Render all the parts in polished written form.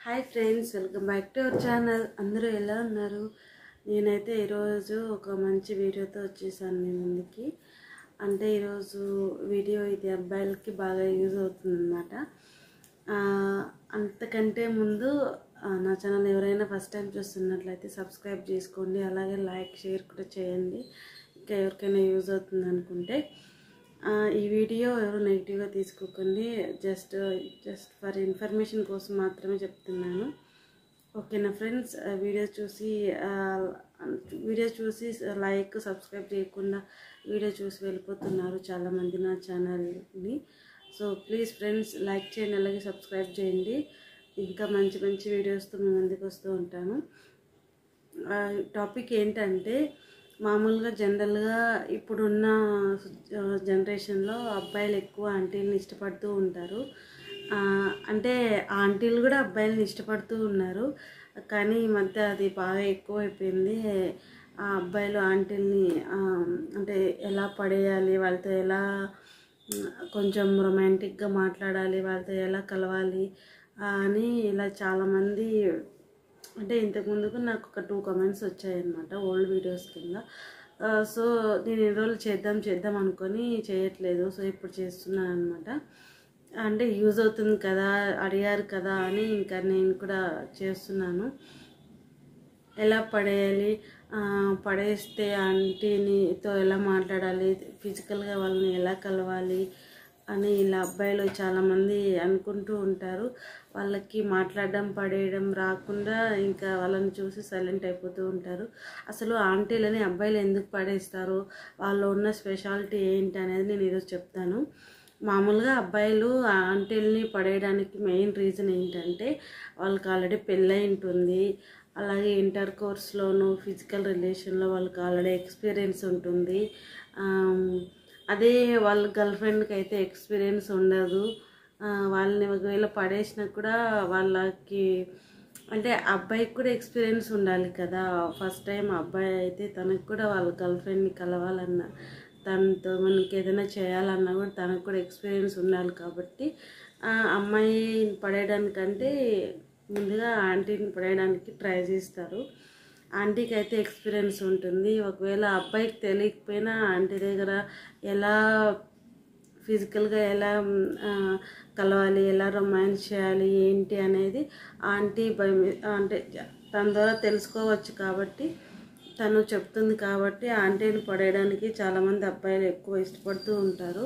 Hi friends, welcome back to our channel. అందరూ ఎలా ఉన్నారు? నేనైతే ఈరోజు ఒక మంచి వీడియోతో వచ్చేసాను మీ ముందుకి. అంటే ఈరోజు వీడియో ఇది అబ్బాయిలకి బాగా యూజ్ అవుతుందన్నమాట. అంతకంటే ముందు నా ఛానల్ ఎవరైనా ఫస్ట్ టైం చూస్తున్నట్లయితే సబ్స్క్రైబ్ చేసుకోండి, అలాగే లైక్ షేర్ కూడా చేయండి. ఇంకా ఎవరికైనా యూజ్ అవుతుంది అనుకుంటే. ఈ వీడియో ఎవరు నెగిటివ్గా తీసుకోకండి, జస్ట్ ఫర్ ఇన్ఫర్మేషన్ కోసం మాత్రమే చెప్తున్నాను. ఓకేనా ఫ్రెండ్స్? వీడియో చూసి లైక్ సబ్స్క్రైబ్ చేయకుండా వీడియో చూసి వెళ్ళిపోతున్నారు చాలామంది నా ఛానల్ని. సో ప్లీజ్ ఫ్రెండ్స్, లైక్ చేయండి, అలాగే సబ్స్క్రైబ్ చేయండి. ఇంకా మంచి మంచి వీడియోస్తో మీ ముందుకు వస్తూ ఉంటాను. టాపిక్ ఏంటంటే, మామూలుగా జనరల్గా ఇప్పుడున్న జనరేషన్లో అబ్బాయిలు ఎక్కువ ఆంటీలను ఇష్టపడుతూ ఉంటారు. అంటే ఆంటీలు కూడా అబ్బాయిలను ఇష్టపడుతూ ఉన్నారు, కానీ ఈ మధ్య అది బాగా ఎక్కువైపోయింది. ఆ అబ్బాయిలు ఆంటీల్ని అంటే ఎలా పడేయాలి, వాళ్ళతో ఎలా కొంచెం రొమాంటిక్గా మాట్లాడాలి, వాళ్ళతో ఎలా కలవాలి అని ఇలా చాలామంది, అంటే ఇంతకుముందుకు నాకు ఒక 2 కామెంట్స్ వచ్చాయన్నమాట ఓల్డ్ వీడియోస్ కింద. సో నేను ఎన్ని రోజులు చేద్దాం అనుకొని చేయట్లేదు. సో ఇప్పుడు చేస్తున్నాను అనమాట. అంటే యూజ్ అవుతుంది కదా, అడిగారు కదా అని ఇంకా నేను కూడా చేస్తున్నాను. ఎలా పడేయాలి, పడేస్తే ఆంటీనితో ఎలా మాట్లాడాలి, ఫిజికల్గా వాళ్ళని ఎలా కలవాలి అని ఇలా అబ్బాయిలు చాలామంది అనుకుంటూ ఉంటారు. వాళ్ళకి మాట్లాడడం పడేయడం రాకుండా ఇంకా వాళ్ళని చూసి సైలెంట్ అయిపోతూ ఉంటారు. అసలు ఆంటీలని అబ్బాయిలు ఎందుకు పడేస్తారు, వాళ్ళు ఉన్న స్పెషాలిటీ ఏంటి అనేది నేను ఈరోజు చెప్తాను. మామూలుగా అబ్బాయిలు ఆంటీల్ని పడేయడానికి మెయిన్ రీజన్ ఏంటంటే, వాళ్ళకి ఆల్రెడీ పెళ్ళై ఉంటుంది, అలాగే ఇంటర్ కోర్స్లోను ఫిజికల్ రిలేషన్లో వాళ్ళకి ఆల్రెడీ ఎక్స్పీరియన్స్ ఉంటుంది. అదే వాళ్ళ గర్ల్ ఫ్రెండ్కి అయితే ఎక్స్పీరియన్స్ ఉండదు. వాళ్ళని ఒకవేళ పడేసినా కూడా వాళ్ళకి, అంటే అబ్బాయికి కూడా ఎక్స్పీరియన్స్ ఉండాలి కదా. ఫస్ట్ టైం అబ్బాయి అయితే తనకు కూడా వాళ్ళ గర్ల్ ఫ్రెండ్ని కలవాలన్నా, తనతో మనకి ఏదైనా చేయాలన్నా కూడా తనకు కూడా ఎక్స్పీరియన్స్ ఉండాలి. కాబట్టి అమ్మాయిని పడేయడానికంటే ముందుగా ఆంటీని పడేయడానికి ట్రై చేస్తారు. ఆంటీకి అయితే ఎక్స్పీరియన్స్ ఉంటుంది. ఒకవేళ అబ్బాయికి తెలియకపోయినా ఆంటీ దగ్గర ఎలా ఫిజికల్గా ఎలా కలవాలి, ఎలా రొమాన్స్ చేయాలి ఏంటి అనేది ఆంటీ అంటే తన ద్వారా తెలుసుకోవచ్చు. కాబట్టి తను చెప్తుంది కాబట్టి ఆంటీని పడేయడానికి చాలామంది అబ్బాయిలు ఎక్కువ ఇష్టపడుతూ ఉంటారు.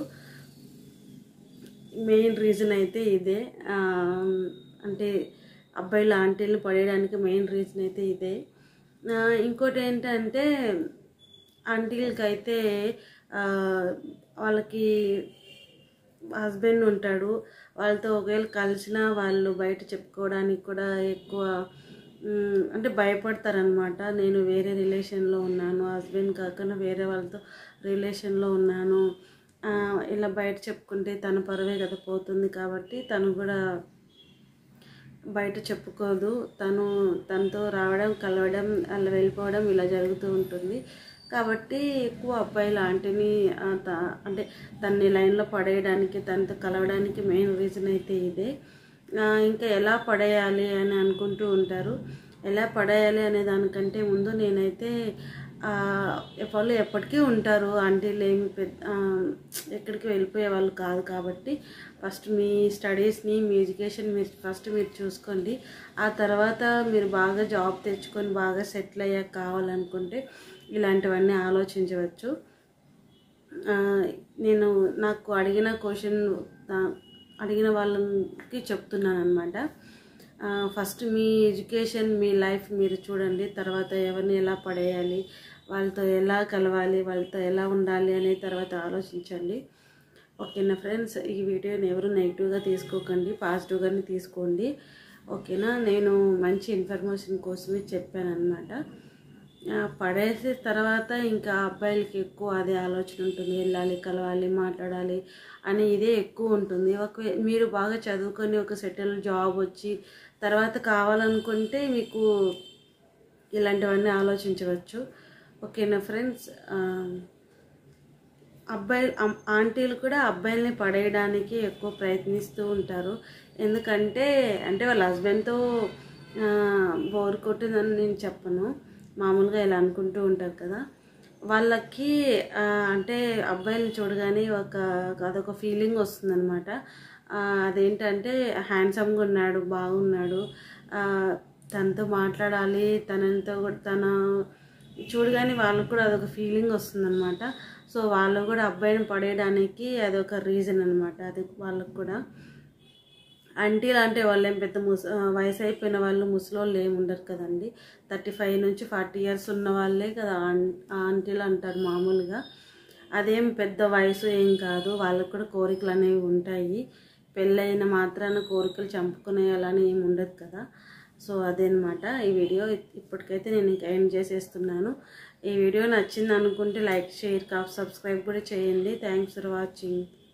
మెయిన్ రీజన్ అయితే ఇదే. అంటే అబ్బాయిలు ఆంటీలను పడేయడానికి మెయిన్ రీజన్ అయితే ఇదే. ఇంకోటి ఏంటంటే, ఆంటీలకి అయితే వాళ్ళకి హస్బెండ్ ఉంటాడు, వాళ్ళతో ఒకవేళ కలిసినా వాళ్ళు బయట చెప్పుకోవడానికి కూడా ఎక్కువ అంటే భయపడతారనమాట. నేను వేరే రిలేషన్లో ఉన్నాను, హస్బెండ్ కాకుండా వేరే వాళ్ళతో రిలేషన్లో ఉన్నాను, ఇలా బయట చెప్పుకుంటే తన పరువే కదా పోతుంది. కాబట్టి తను కూడా బయట చెప్పుకోదు. తనతో రావడం, కలవడం, అలా వెళ్ళిపోవడం ఇలా జరుగుతూ ఉంటుంది. కాబట్టి ఎక్కువ అబ్బాయిలు ఆంటీని అంటే తన్ని లైన్లో పడేయడానికి, తనతో కలవడానికి మెయిన్ రీజన్ అయితే ఇదే. ఇంకా ఎలా పడేయాలి అని అనుకుంటూ ఉంటారు. ఎలా పడేయాలి అనే దానికంటే ముందు నేనైతే వాళ్ళు ఎప్పటికీ ఉంటారు, ఆంటీలు ఏమి ఎక్కడికి వెళ్ళిపోయే వాళ్ళు కాదు. కాబట్టి ఫస్ట్ మీ స్టడీస్ని, మీ ఎడ్యుకేషన్ మీరు చూసుకోండి. ఆ తర్వాత మీరు బాగా జాబ్ తెచ్చుకొని బాగా సెటిల్ అయ్యాక కావాలనుకుంటే ఇలాంటివన్నీ ఆలోచించవచ్చు. నేను నాకు అడిగిన వాళ్ళకి చెప్తున్నాను అనమాట. ఫస్ట్ మీ ఎడ్యుకేషన్, మీ లైఫ్ మీరు చూడండి. తర్వాత ఎవరిని ఎలా పడేయాలి, వాళ్ళతో ఎలా కలవాలి, వాళ్ళతో ఎలా ఉండాలి అనే తర్వాత ఆలోచించండి. ఓకేనా ఫ్రెండ్స్? ఈ వీడియోని ఎవరు నెగిటివ్గా తీసుకోకండి, పాజిటివ్గానే తీసుకోండి. ఓకేనా? నేను మంచి ఇన్ఫర్మేషన్ కోసమే చెప్పాను అనమాట. పడేసే తర్వాత ఇంకా అబ్బాయిలకి ఎక్కువ అదే ఆలోచన ఉంటుంది, వెళ్ళాలి, కలవాలి, మాట్లాడాలి అని ఇదే ఎక్కువ ఉంటుంది. మీరు బాగా చదువుకొని ఒక సెటిల్ జాబ్ వచ్చి తర్వాత కావాలనుకుంటే మీకు ఇలాంటివన్నీ ఆలోచించవచ్చు. ఓకేనా ఫ్రెండ్స్? ఆంటీలు కూడా అబ్బాయిల్ని పడేయడానికి ఎక్కువ ప్రయత్నిస్తూ ఉంటారు. ఎందుకంటే అంటే వాళ్ళ హస్బెండ్తో బోర్ కొట్టిందని నేను చెప్పను, మామూలుగా ఇలా అనుకుంటూ ఉంటారు కదా. వాళ్ళకి అంటే అబ్బాయిని చూడగానే అదొక ఫీలింగ్ వస్తుందన్నమాట. అదేంటంటే హ్యాండ్సమ్గా ఉన్నాడు, బాగున్నాడు, తనతో మాట్లాడాలి, తన చూడగానే వాళ్ళకు కూడా అదొక ఫీలింగ్ వస్తుందన్నమాట. సో వాళ్ళు కూడా అబ్బాయిని పడేయడానికి అదొక రీజన్ అనమాట. అది వాళ్ళకు కూడా ఆంటీలు అంటే వాళ్ళు ఏం పెద్ద వయసు అయిపోయిన వాళ్ళు, ముసలోళ్ళు ఏమి ఉండరు కదండి. 35 నుంచి 40 ఇయర్స్ ఉన్న వాళ్ళే కదా ఆంటీలు అంటారు మామూలుగా. అదేం పెద్ద వయసు ఏం కాదు, వాళ్ళకు కూడా కోరికలు అనేవి ఉంటాయి. పెళ్ళైన మాత్రాన కోరికలు చంపుకునేయాలని ఏమి ఉండదు కదా. సో అదేనమాట ఈ వీడియో. ఇప్పటికైతే నేను ఇంకా ఎండ్ చేసేస్తున్నాను. ఈ వీడియో నచ్చింది అనుకుంటే లైక్, షేర్, సబ్స్క్రైబ్ కూడా చేయండి. Thanks for watching.